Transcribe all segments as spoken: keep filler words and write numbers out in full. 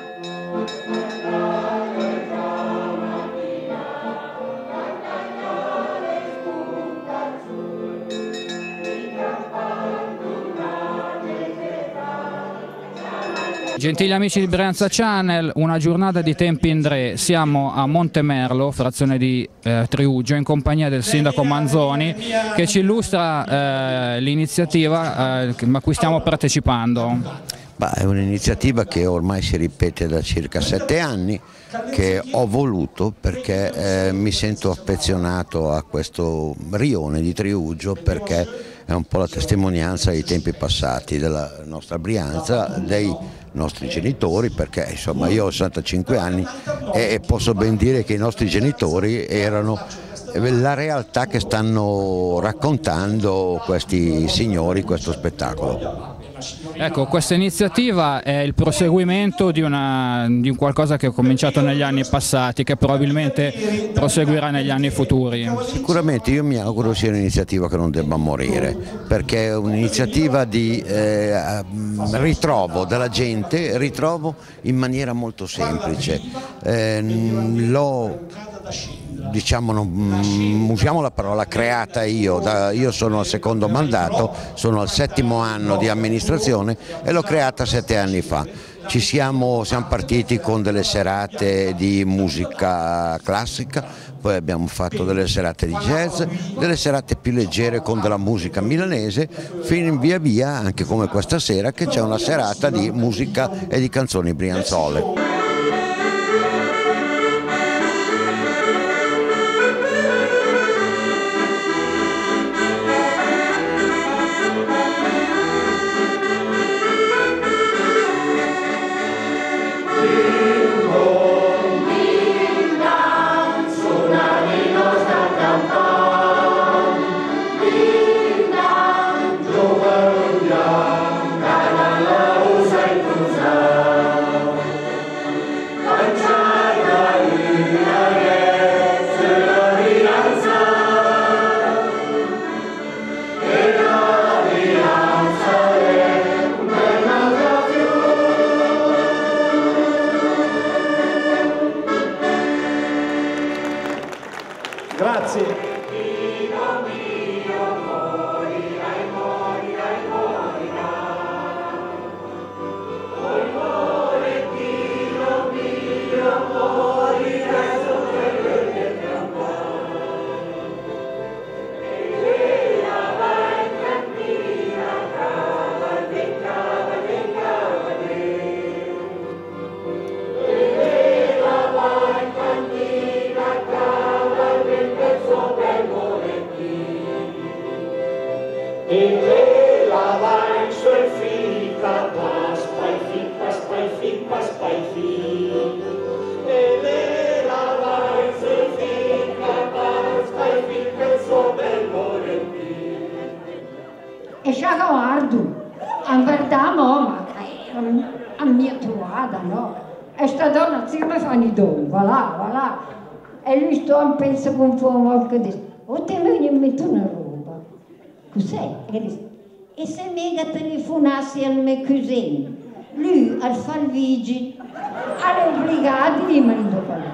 Gentili amici di Brianza Channel, una giornata di tempi in Dre, siamo a Montemerlo, frazione di eh, Triuggio, in compagnia del sindaco Manzoni, che ci illustra eh, l'iniziativa eh, a cui stiamo partecipando. Bah, è un'iniziativa che ormai si ripete da circa sette anni, che ho voluto perché eh, mi sento affezionato a questo rione di Triuggio, perché è un po' la testimonianza dei tempi passati della nostra Brianza, dei nostri genitori, perché insomma io ho sessantacinque anni e posso ben dire che i nostri genitori erano la realtà che stanno raccontando questi signori, questo spettacolo. Ecco, questa iniziativa è il proseguimento di, una, di un qualcosa che è cominciato negli anni passati, che probabilmente proseguirà negli anni futuri. Sicuramente io mi auguro sia un'iniziativa che non debba morire, perché è un'iniziativa di eh, ritrovo della gente, ritrovo in maniera molto semplice. Eh, l'ho diciamo, non, usiamo la parola creata io, da, io sono al secondo mandato, sono al settimo anno di amministrazione e l'ho creata sette anni fa. Ci siamo, siamo partiti con delle serate di musica classica, poi abbiamo fatto delle serate di jazz, delle serate più leggere con della musica milanese, fino in via via, anche come questa sera, che c'è una serata di musica e di canzoni brianzole. Grazie. E la vai sul fica, pas, pai, fi, pas, pai, fi, pas, pai, fi. E la vai sul fica, pas, pai, fi, per suo bel morenti. E già guardo, in verità, mamma, a mia trovata, no? E sta donna zia fa i don, voilà, voilà. E lui sto a pensa con fuoco che dice, o te lui gli metto una roba. Cos'è? E dice, e se mica telefonassi al mio cugino, lui al Falvigi, alle obbligati di marito parlare.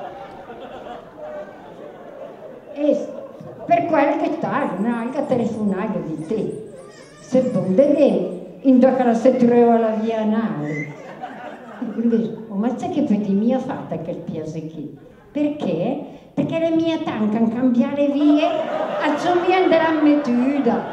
E per quel che tale, non hai che telefonare di te. Se vuoi vedere, in due che si trova la via nave. E lui dice, oh, ma sai che per di mia fatta che piace qui? Perché? Perché le mie tancano a cambiare vie, assomigliano alla metuda.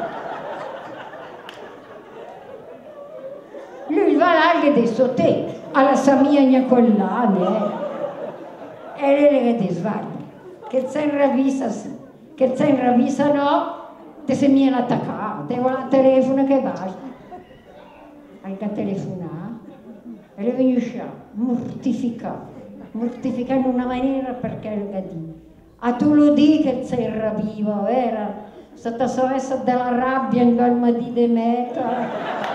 Lui va là e dice, te, alla samia collane, eh. E lei le dice, guarda, che c'è in ravisa sì, che c'è in ravisa no, te sei mia attaccata, te vuole il telefono che basta. Hai che telefonare, e le viene uscire, mortificata. Mortificando in una maniera perché lo dico. A tu lo dici che sei ravivo, vero? Se ti sapesse della rabbia in quel di meta.